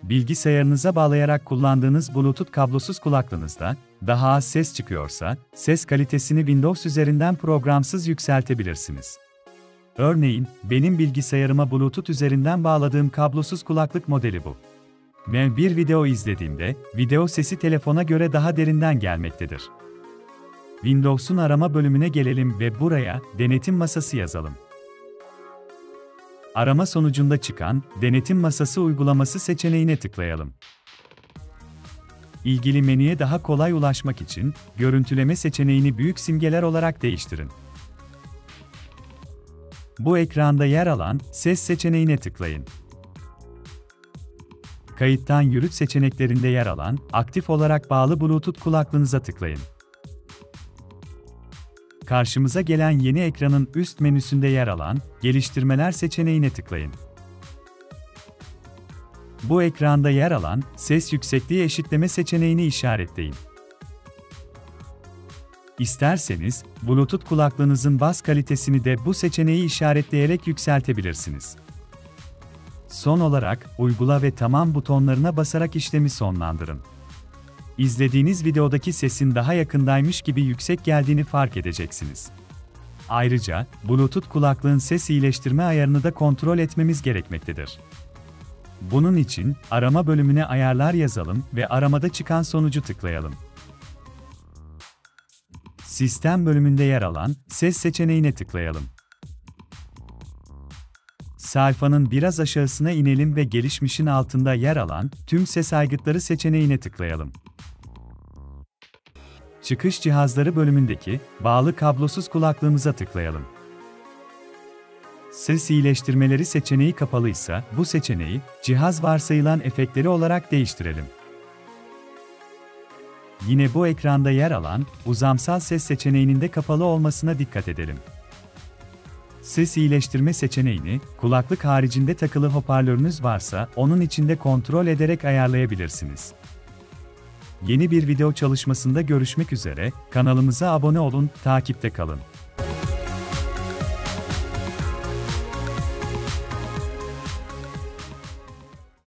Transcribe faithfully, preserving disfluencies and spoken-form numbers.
bilgisayarınıza bağlayarak kullandığınız Bluetooth kablosuz kulaklığınızda daha az ses çıkıyorsa, ses kalitesini Windows üzerinden programsız yükseltebilirsiniz. Örneğin, benim bilgisayarıma Bluetooth üzerinden bağladığım kablosuz kulaklık modeli bu. Ben bir video izlediğimde, video sesi telefona göre daha derinden gelmektedir. Windows'un arama bölümüne gelelim ve buraya denetim masası yazalım. Arama sonucunda çıkan denetim masası uygulaması seçeneğine tıklayalım. İlgili menüye daha kolay ulaşmak için görüntüleme seçeneğini büyük simgeler olarak değiştirin. Bu ekranda yer alan ses seçeneğine tıklayın. Kayıttan yürüt seçeneklerinde yer alan aktif olarak bağlı Bluetooth kulaklığınıza tıklayın. Karşımıza gelen yeni ekranın üst menüsünde yer alan geliştirmeler seçeneğine tıklayın. Bu ekranda yer alan ses yüksekliği eşitleme seçeneğini işaretleyin. İsterseniz, Bluetooth kulaklığınızın bas kalitesini de bu seçeneği işaretleyerek yükseltebilirsiniz. Son olarak, uygula ve tamam butonlarına basarak işlemi sonlandırın. İzlediğiniz videodaki sesin daha yakındaymış gibi yüksek geldiğini fark edeceksiniz. Ayrıca, Bluetooth kulaklığın ses iyileştirme ayarını da kontrol etmemiz gerekmektedir. Bunun için, arama bölümüne ayarlar yazalım ve aramada çıkan sonucu tıklayalım. Sistem bölümünde yer alan ses seçeneğine tıklayalım. Sayfanın biraz aşağısına inelim ve gelişmişin altında yer alan tüm ses aygıtları seçeneğine tıklayalım. Çıkış cihazları bölümündeki bağlı kablosuz kulaklığımıza tıklayalım. Ses iyileştirmeleri seçeneği kapalıysa bu seçeneği cihaz varsayılan efektleri olarak değiştirelim. Yine bu ekranda yer alan uzamsal ses seçeneğinin de kapalı olmasına dikkat edelim. Ses iyileştirme seçeneğini, kulaklık haricinde takılı hoparlörünüz varsa onun içinde kontrol ederek ayarlayabilirsiniz. Yeni bir video çalışmasında görüşmek üzere, kanalımıza abone olun, takipte kalın.